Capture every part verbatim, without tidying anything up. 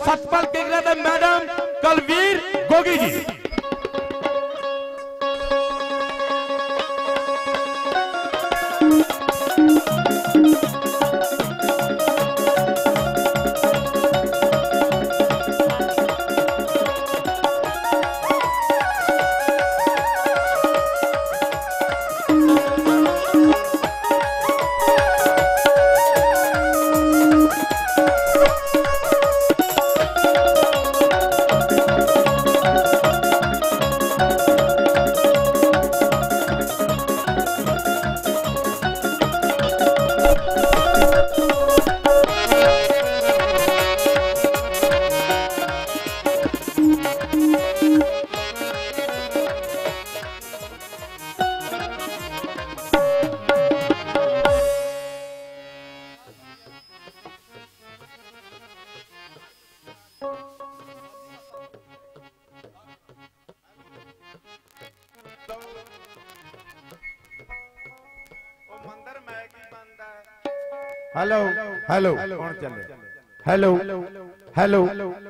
सतपाल केगरा दे madam Kalvir Gogi ji. Hello hello कौन चले हेलो हेलो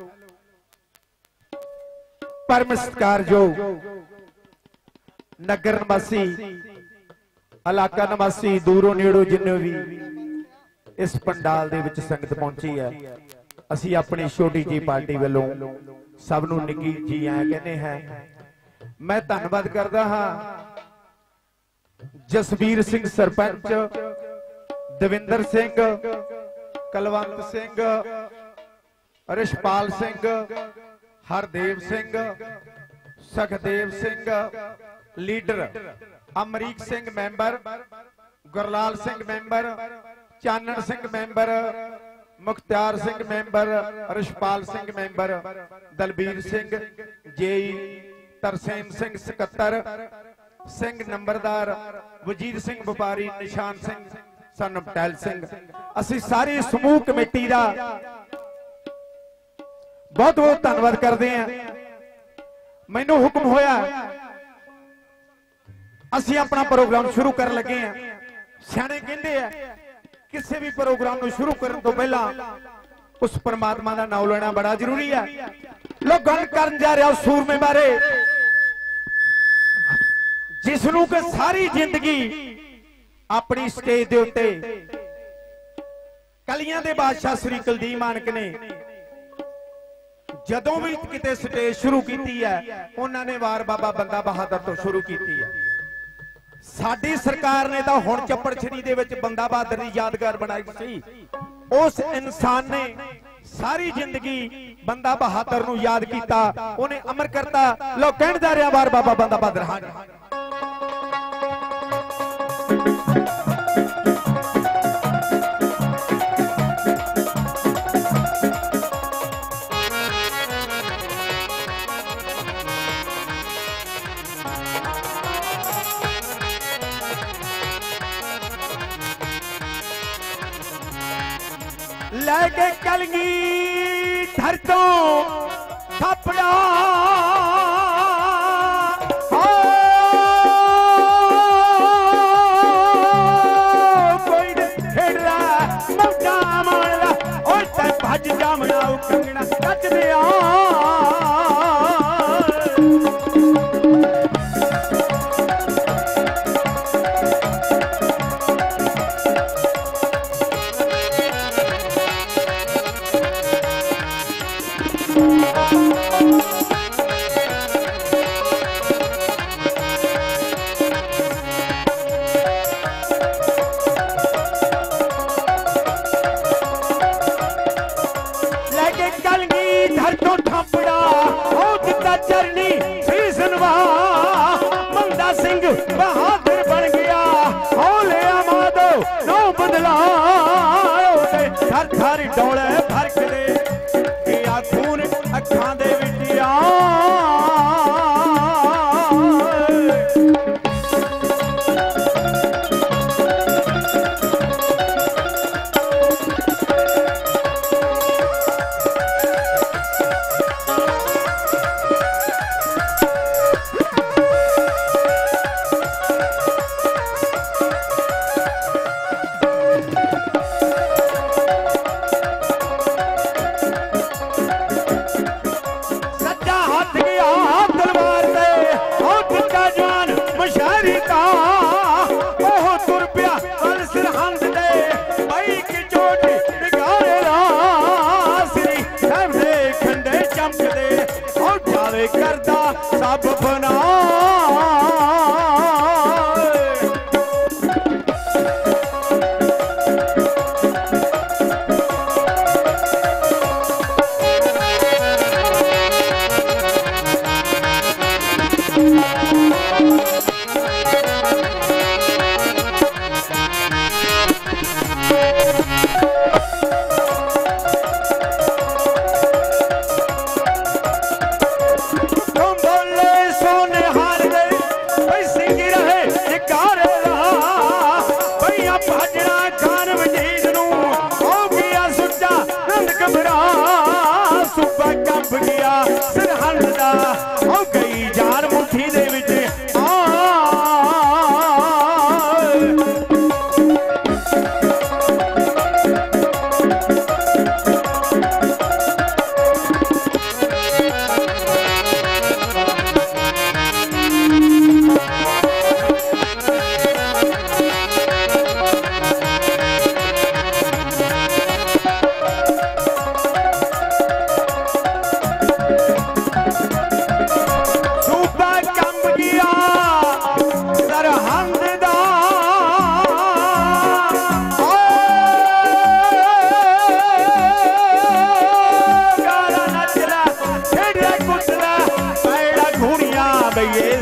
परम सत्कार जो नगर निवासी इलाका निवासी दूरों नेड़ों जिन्ने भी इस पंडाल दे विच संगत पहुंची है, असी अपनी छोटी जी पार्टी वालों सब नूं निकी जी आए कहने हैं। मैं धन्नवाद करदा हां Jasvir Singh sarpanch, Davinder Singh, Kalwant Singh, Rishpal Singh, Hardev Singh, Sukhdev Singh leader, Amrik Singh member, Gurlal Singh member, Chanan Singh member, Mukhtar Singh member, Rishpal Singh member, Dalbir Singh JE, Tarsem Singh सकत्तर, सिंह नंबरदार, वजीर सिंह व्यापारी, निशान सिंह सन पटेल सिंह, असी सारी समूह कमेटी का बहुत बहुत धन्यवाद करते हैं। मैनू हुक्म होया असी अपना प्रोग्राम शुरू कर लगे हैं। सियाणे कहंदे हैं किसी भी प्रोग्राम को शुरू करने तो पहला उस परमात्मा का नाम लेना बड़ा जरूरी है। लोग गल कर जा रहे सूरमे बारे, जिसनू के सारी जिंदगी अपनी स्टेज दे उत्ते कलियां दे बादशाह श्री कुलदीप मानक ने जदों भी किते स्टेज शुरू की है उन्होंने वार बाबा बंदा बहादुर तो शुरू की है। साडी सरकार ने तो हुण चप्पड़छड़ी दे विच बंदा बहादुर की यादगार बनाई सी। उस इंसान ने सारी जिंदगी बंदा बहादुर नूं याद किया, उन्हें अमर करता। लोग कहण जा रहे वार बाबा बंदा बहादुर हाँ लैके कलगी धर तो थपड़ा कोई खेड़ रहा मौजा मार रहा और तक भज जामना कंगना कच दिया। बहादुर बन गया हौले मादो नो बदला थर थर डोले फरक दे खून अखां दे विटिया। साहब दे खंडे चमकदे ओ जावे करदा सब फना ये